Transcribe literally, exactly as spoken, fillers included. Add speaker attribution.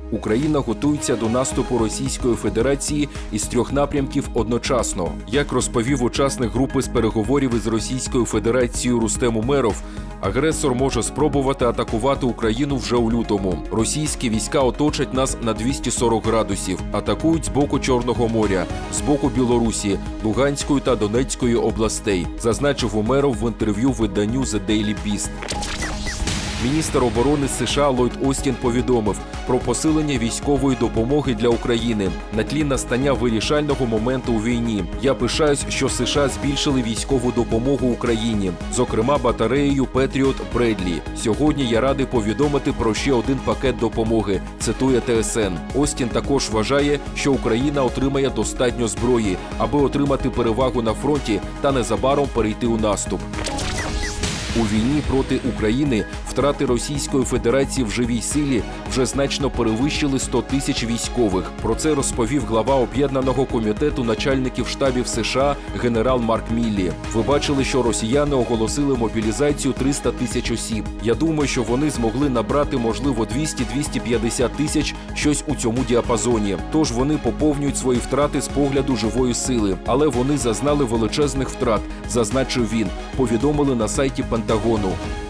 Speaker 1: Україна готується до наступу Російської Федерації із трьох напрямків одночасно. Як розповів учасник групи з переговорів із Російською Федерацією Рустем Умеров, агресор може спробувати атакувати Україну вже у лютому. Російські війська оточать нас на двісті сорок градусів, атакують з боку Чорного моря, з боку Білорусі, Луганської та Донецької областей, зазначив Умеров в інтерв'ю виданню The Daily Beast. Міністр оборони США Ллойд Остін повідомив про посилення військової допомоги для України на тлі настання вирішального моменту у війні. Я пишаюсь, що США збільшили військову допомогу Україні, зокрема батареєю Петріот Бредлі. Сьогодні я радий повідомити про ще один пакет допомоги, цитує Те Ес Ен. Остін також вважає, що Україна отримає достатньо зброї, аби отримати перевагу на фронті та незабаром перейти у наступ. У війні проти України втрати Російської Федерації в живій силі вже значно перевищили сто тисяч військових. Про це розповів глава Об'єднаного комітету начальників штабів США генерал Марк Міллі. Ви бачили, що росіяни оголосили мобілізацію триста тисяч осіб. Я думаю, що вони змогли набрати, можливо, двісті - двісті п'ятдесят тисяч, щось у цьому діапазоні. Тож вони поповнюють свої втрати з погляду живої сили. Але вони зазнали величезних втрат, зазначив він, повідомили на сайті Пентагону.